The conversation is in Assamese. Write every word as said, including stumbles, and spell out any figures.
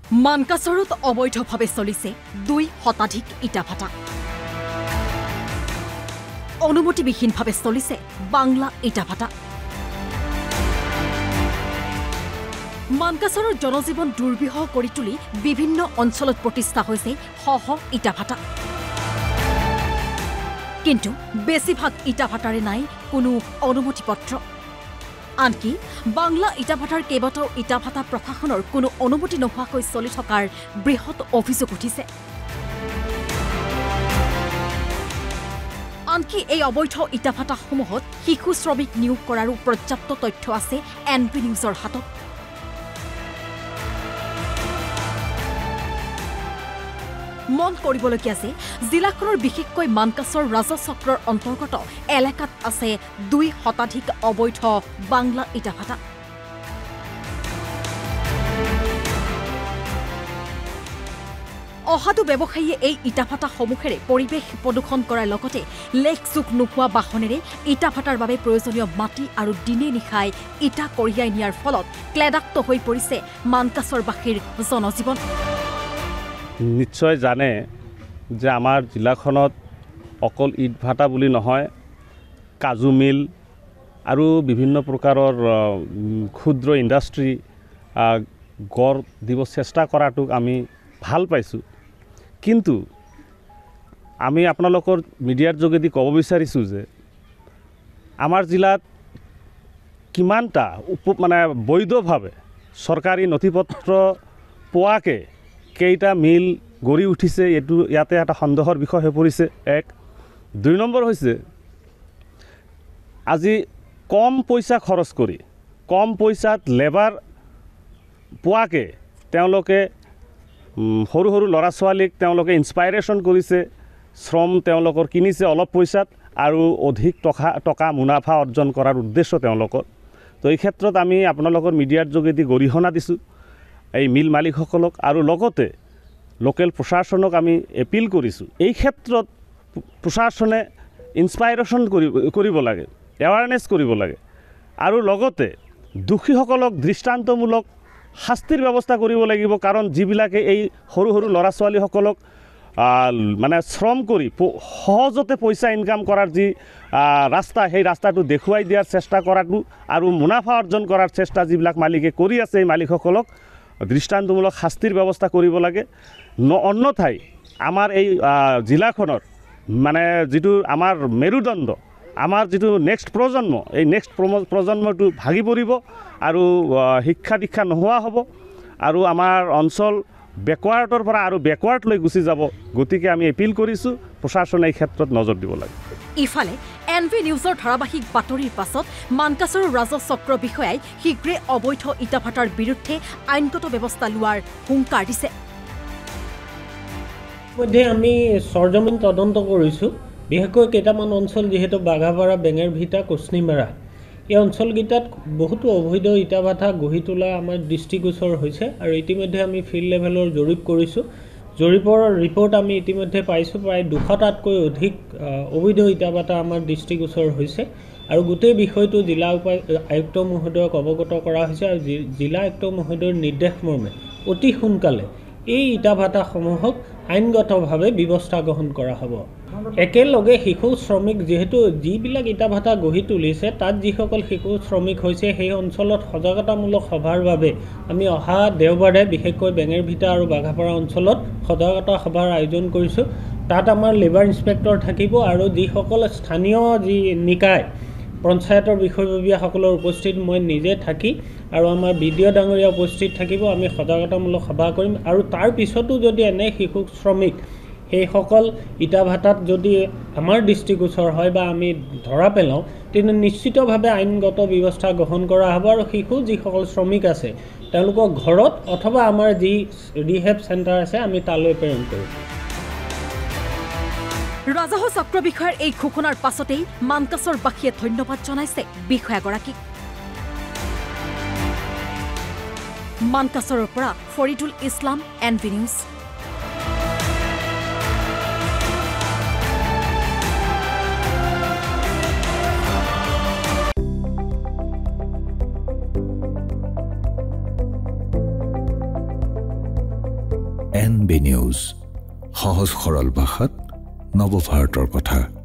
মানকাছৰত অবৈধভাৱে চলিছে দুই শতাধিক ইটাভাটা। অনুমতিবিহীনভাৱে চলিছে বাংলা ইটাভাটা। মানকাছৰৰ জনজীৱন দুৰ্বিহ কৰি তুলি বিভিন্ন অঞ্চলত প্ৰতিষ্ঠা হৈছে শ শ ইটাভাটা। কিন্তু বেছিভাগ ইটাভাটাৰে নাই কোনো অনুমতি পত্ৰ। আনকি বাংলা ইটাভাটাৰ কেইবাটাও ইটাভাটা প্ৰশাসনৰ কোনো অনুমতি নোহোৱাকৈ চলি থকাৰ বৃহৎ অভিযোগ উঠিছে। আনকি এই অবৈধ ইটাভাটাসমূহত শিশু শ্ৰমিক নিয়োগ কৰাৰো পৰ্যাপ্ত তথ্য আছে এন বি নিউজৰ হাতত। মন কৰিবলগীয়া যে জিলাখনৰ বিশেষকৈ মানকাছৰ ৰাজচক্ৰৰ অন্তৰ্গত এলেকাত আছে দুই শতাধিক অবৈধ বাংলা ইটাভাটা। অসাধু ব্যৱসায়ীয়ে এই ইটাভাটাসমূহেৰে পৰিৱেশ প্ৰদূষণ কৰাৰ লগতে লেখ জোখ নোপোৱা বাহনেৰে ইটাভাটাৰ বাবে প্ৰয়োজনীয় মাটি আৰু দিনে নিশাই ইটা কঢ়িয়াই নিয়াৰ ফলত ক্লেদাক্ত হৈ পৰিছে মানকাছৰবাসীৰ জনজীৱন। নিশ্চয় জানে যে আমাৰ জিলাখনত অকল ইট ভাটা বুলি নহয়, কাজু মিল আৰু বিভিন্ন প্ৰকাৰৰ ক্ষুদ্ৰ ইণ্ডাষ্ট্ৰী গঢ় দিব চেষ্টা কৰাটোক আমি ভাল পাইছোঁ। কিন্তু আমি আপোনালোকৰ মিডিয়াৰ যোগেদি ক'ব বিচাৰিছোঁ যে আমাৰ জিলাত কিমানটা উপ মানে বৈধভাৱে চৰকাৰী নথিপত্ৰ পোৱাকে কেইটা মিল গঢ়ি উঠিছে, এইটো ইয়াতে এটা সন্দেহৰ বিষয় হৈ পৰিছে। এক দুই নম্বৰ হৈছে আজি কম পইচা খৰচ কৰি কম পইচাত লেবাৰ পোৱাকে তেওঁলোকে সৰু সৰু ল'ৰা ছোৱালীক তেওঁলোকে ইনস্পাইৰেশ্যন কৰিছে, শ্ৰম তেওঁলোকৰ কিনিছে অলপ পইচাত আৰু অধিক টকা টকা মুনাফা অৰ্জন কৰাৰ উদ্দেশ্য তেওঁলোকৰ। তো এই ক্ষেত্ৰত আমি আপোনালোকৰ মিডিয়াৰ যোগেদি গৰিহণা দিছোঁ এই মিল মালিকসকলক, আৰু লগতে লোকেল প্ৰশাসনক আমি এপিল কৰিছোঁ এই ক্ষেত্ৰত প্ৰশাসনে ইনস্পাইৰেশ্যন কৰিব লাগে, এৱাৰনেছ কৰিব লাগে, আৰু লগতে দোষীসকলক দৃষ্টান্তমূলক শাস্তিৰ ব্যৱস্থা কৰিব লাগিব। কাৰণ যিবিলাকে এই সৰু সৰু ল'ৰা ছোৱালীসকলক মানে শ্ৰম কৰি সহজতে পইচা ইনকাম কৰাৰ যি ৰাস্তা, সেই ৰাস্তাটো দেখুৱাই দিয়াৰ চেষ্টা কৰাটো আৰু মুনাফা অৰ্জন কৰাৰ চেষ্টা যিবিলাক মালিকে কৰি আছে, এই মালিকসকলক দৃষ্টান্তমূলক শাস্তিৰ ব্যৱস্থা কৰিব লাগে। ন অন্যথাই আমাৰ এই জিলাখনৰ মানে যিটো আমাৰ মেৰুদণ্ড, আমাৰ যিটো নেক্সট প্ৰজন্ম, এই নেক্সট প্ৰজন্মটো ভাগি পৰিব আৰু শিক্ষা দীক্ষা নোহোৱা হ'ব আৰু আমাৰ অঞ্চল বেকৱাৰ্ডৰ পৰা আৰু বেকৱাৰ্ডলৈ গুচি যাব। গতিকে আমি এপিল কৰিছোঁ প্ৰশাসনে এই ক্ষেত্ৰত নজৰ দিব লাগে। ইফালে এন ভি নিউজৰ ধাৰাবাহিক বাতৰিৰ পাছত মানকাছৰ ৰাজচক্ৰ বিষয়াই শীঘ্ৰে অবৈধ ইটাভাটাৰ বিৰুদ্ধে আইনগত ব্যৱস্থা লোৱাৰ হুংকাৰ দিছে। মধ্যে আমি সৰজমিন তদন্ত কৰিছোঁ। বিশেষকৈ কেইটামান অঞ্চল যিহেতু বাঘাপাৰা, বেঙেৰভিটা, কোচনিমাৰা, এই অঞ্চলকেইটাত বহুতো অবৈধ ইটাভাটা গঢ়ি তোলা আমাৰ দৃষ্টিগোচৰ হৈছে আৰু ইতিমধ্যে আমি ফিল্ড লেভেলৰ জৰীপ কৰিছোঁ। জৰীপৰ ৰিপৰ্ট আমি ইতিমধ্যে পাইছোঁ। প্ৰায় দুশটাতকৈ অধিক অবৈধ ইটাভাটা আমাৰ দৃষ্টিগোচৰ হৈছে আৰু গোটেই বিষয়টো জিলা উপায় আয়ুক্ত মহোদয়ক অৱগত কৰা হৈছে আৰু জিলা আয়ুক্ত মহোদয়ৰ নিৰ্দেশ মৰ্মে অতি সোনকালে এই ইটাভাটাসমূহক আইনগতভাৱে ব্যৱস্থা গ্ৰহণ কৰা হ'ব। একেলগে শিশু শ্ৰমিক যিহেতু যিবিলাক ইটাভাটা গঢ়ি তুলিছে, তাত যিসকল শিশু শ্ৰমিক হৈছে, সেই অঞ্চলত সজাগতামূলক সভাৰ বাবে আমি অহা দেওবাৰে বিশেষকৈ বেঙেৰভিটা আৰু বাঘাপাৰা অঞ্চলত সজাগতা সভাৰ আয়োজন কৰিছোঁ। তাত আমাৰ লেবাৰ ইনস্পেক্টৰ থাকিব আৰু যিসকল স্থানীয় যি নিকায় পঞ্চায়তৰ বিষয়ববীয়াসকলৰ উপস্থিত মই নিজে থাকি আৰু আমাৰ বি ডি অ' ডাঙৰীয়া উপস্থিত থাকিব। আমি সজাগতামূলক সভা কৰিম আৰু তাৰ পিছতো যদি এনে শিশু শ্ৰমিক সেইসকল ইটাভাটাত যদি আমাৰ দৃষ্টিগোচৰ হয় বা আমি ধৰা পেলাওঁ, তেন্তে নিশ্চিতভাৱে আইনগত ব্যৱস্থা গ্ৰহণ কৰা হ'ব আৰু শিশু যিসকল শ্ৰমিক আছে তেওঁলোকৰ ঘৰত অথবা আমাৰ যি ৰিহেব চেণ্টাৰ আছে আমি তালৈ প্ৰেৰণ কৰিম। ৰাজহ চক্ৰ বিষয়াৰ এই ঘোষণাৰ পাছতেই মানকাছৰবাসীয়ে ধন্যবাদ জনাইছে বিষয়াগৰাকীক। মানকাছৰৰ পৰা Faridul Islam, N V news. N B news, সহজ সৰল ভাষাত নৱভাৰতৰ কথা।